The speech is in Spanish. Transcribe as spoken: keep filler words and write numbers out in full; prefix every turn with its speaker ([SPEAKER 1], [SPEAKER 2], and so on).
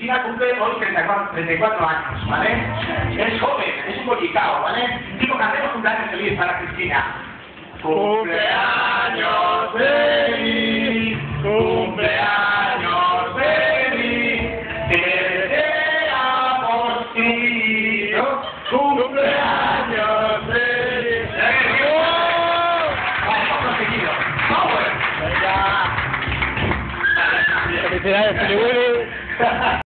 [SPEAKER 1] Cristina cumple hoy treinta y cuatro, treinta y cuatro años, ¿vale? Es joven, es un bollicao, ¿vale? Digo, cantemos cumpleaños feliz para Cristina. Cumpleaños feliz, cumpleaños feliz, te deseamos ti, ¿no? Cumpleaños feliz. Vale, hemos conseguido. ¡Vamos!
[SPEAKER 2] Felicidades, Felipe.